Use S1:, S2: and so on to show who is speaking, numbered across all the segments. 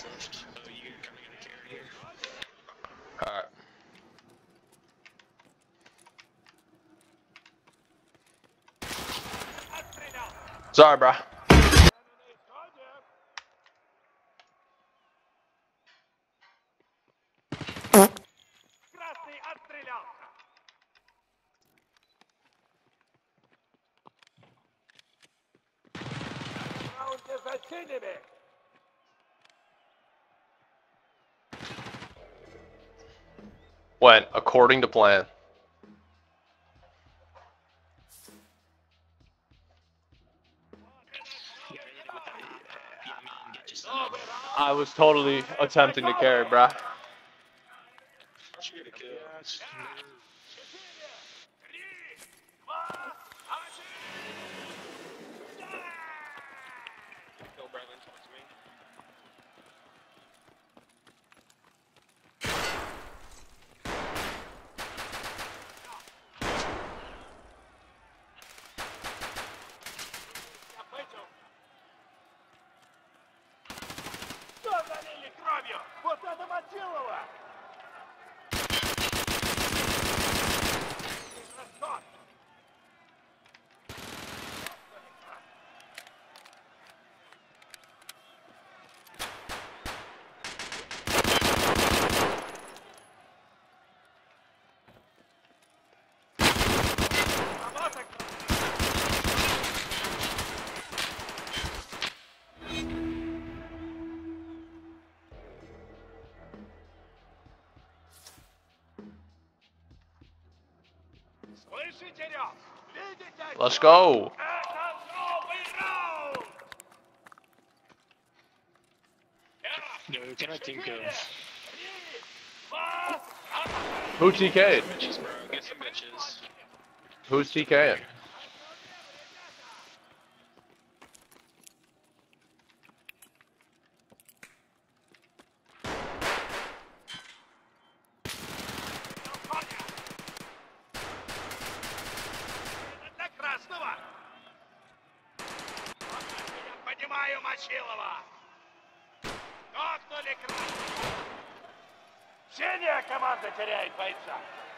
S1: left. Oh, you're coming in a carry here.
S2: Alright. Sorry, bro. Went according to plan.
S1: You gotta hit it with that. Yeah, I mean, get just enough.
S2: I was totally attempting to carry, bro.
S1: Shoot a kill. Go, Bradley, talk to me.
S2: Let's go.
S1: No, can I think of
S2: Who TK'd?
S1: bitches, bro? Get some bitches.
S2: Who's TKing?
S3: Синяя команда теряет бойца.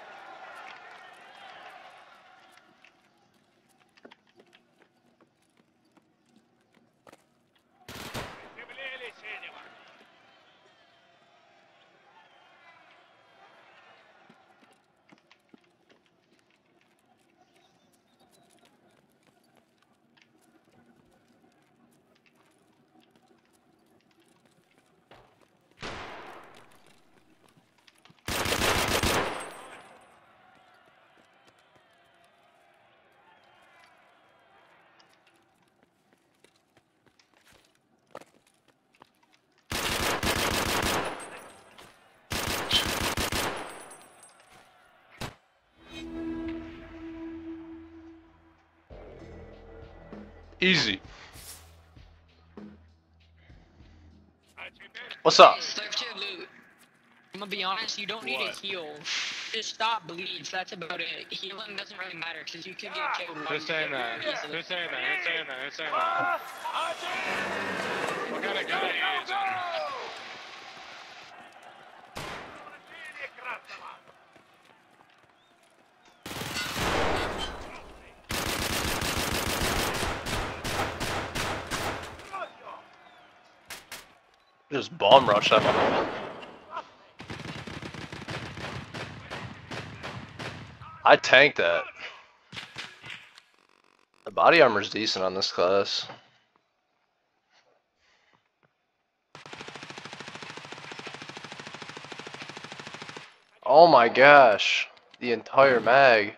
S3: Приземлили синего.
S2: Easy. What's up?
S4: Stuff to loot. I'm gonna be honest, you don't need a heal. Just stop bleeds, that's about it. Healing doesn't really matter, because you can get killed.
S3: Who's saying that?
S4: Easily.
S3: Who's saying that? Who's saying that? Who's saying that? What kind of gun are you using?
S2: Just bomb rush that. I tanked that. The body armor's decent on this class. Oh my gosh. The entire mag.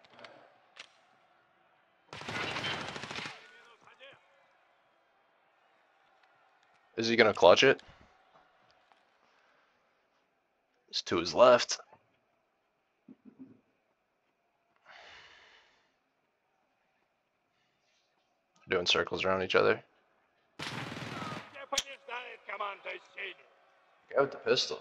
S2: Is he gonna clutch it? It's to his left. Doing circles around each other. Go with the pistol.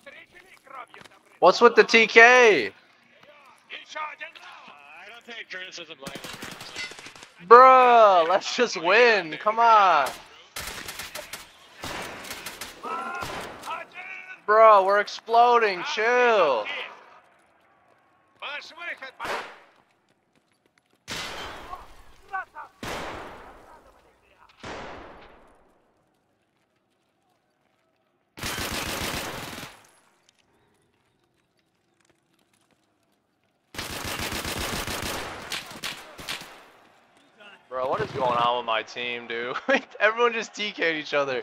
S2: What's with the TK?
S3: I don't take criticism lightly.
S2: Bruh, let's just win. Come on. Bro, we're exploding. Chill. Bro, what is going on with my team, dude? Everyone just TK'd each other.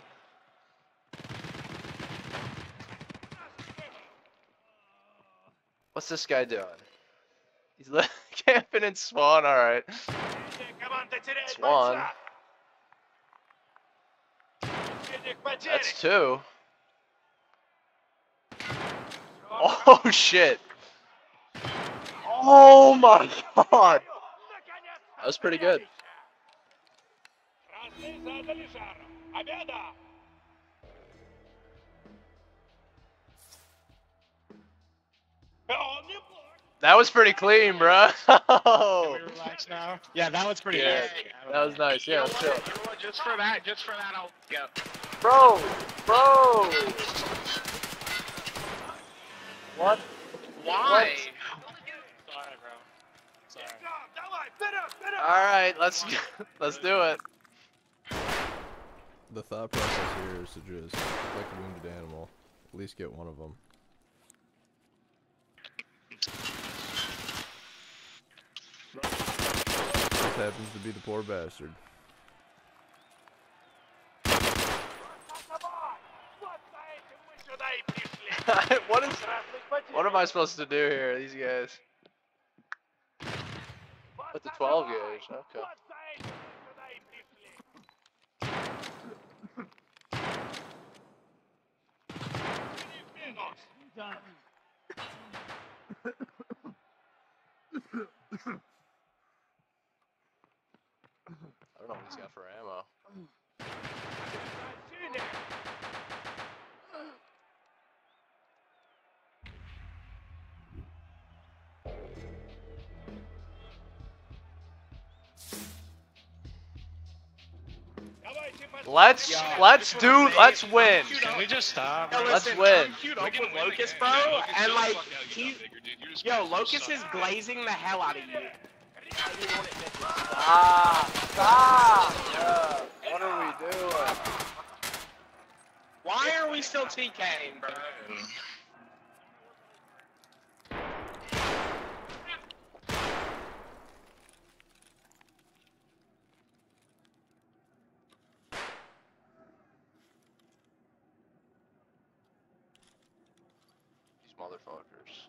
S2: What's this guy doing? He's camping in Swan, alright. Swan. That's two. Oh shit. Oh my god. That was pretty good. That was pretty clean, bro.
S3: Can we relax now? Yeah, that was pretty
S2: Yeah,
S3: good.
S2: that was nice. Yeah,
S3: You know what? Just for that, I'll go.
S2: bro. What?
S3: Why? Sorry, bro. Sorry.
S2: All right, let's do it.
S5: The thought process here is to just, like a wounded animal, at least get one of them. This happens to be the poor bastard.
S2: What am I supposed to do here, these guys? With the 12 gauge, okay. I don't know what he's got for ammo. Let's win.
S1: Can we just stop?
S6: Yo,
S2: Let's
S6: listen,
S2: win.
S6: I'm queued up with Locust, bro, and like, yo, Locust is glazing the hell out of you.
S2: Stop! Yeah. What are we doing?
S6: Why are we still TKing, bro?
S2: These motherfuckers.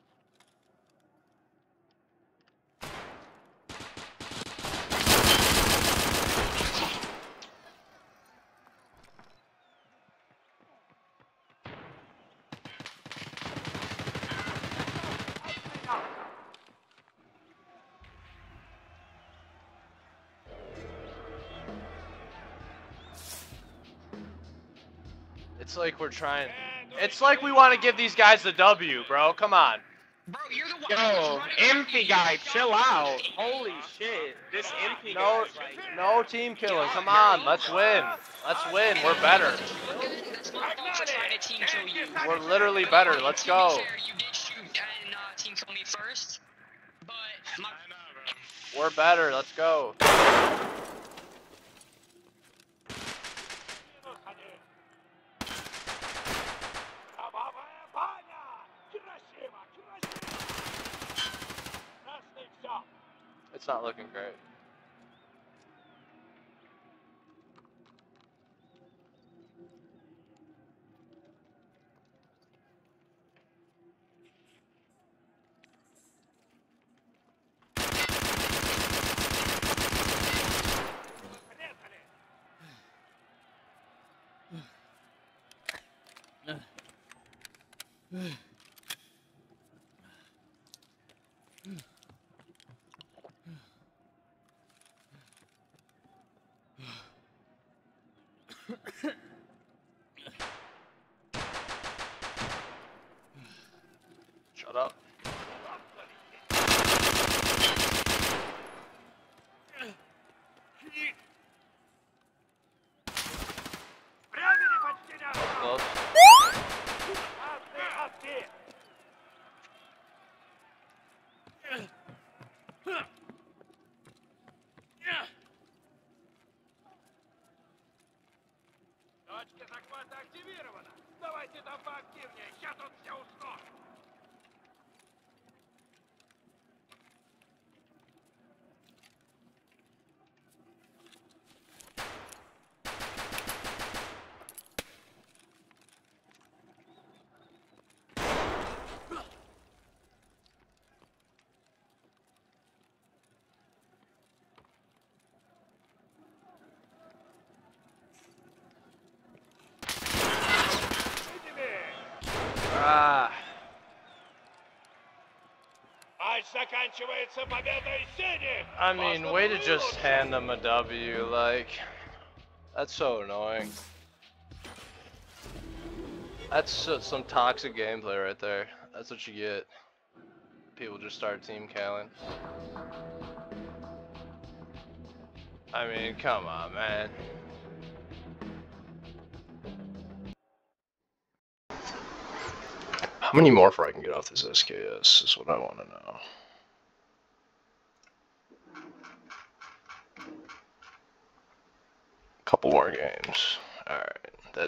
S2: It's like we're trying. It's like we want to give these guys the W, bro. Come on.
S4: Bro, you're the one
S6: Yo,
S4: running
S6: empty guy, chill out. Holy shit, this empty
S2: No,
S6: guy's like,
S2: no team killing. Come on, let's win. Let's win. We're better.
S4: That's my fault for trying to team kill you.
S2: We're literally better. Let's
S4: To
S2: go.
S4: be fair, you did shoot and team kill me first, but my
S1: I know, bro.
S2: We're better. Let's go. It's not looking great. What up? Close.
S7: Точка захвата активирована. Давайте там поактивнее. Я тут все усну.
S2: Ah.
S7: Матч заканчивается победой синих.
S2: I mean, way to just hand them a W, like, that's so annoying. That's some toxic gameplay right there. That's what you get. People just start team killing. I mean, come on, man. How many more before I can get off this SKS is what I want to know. Couple more games. Alright.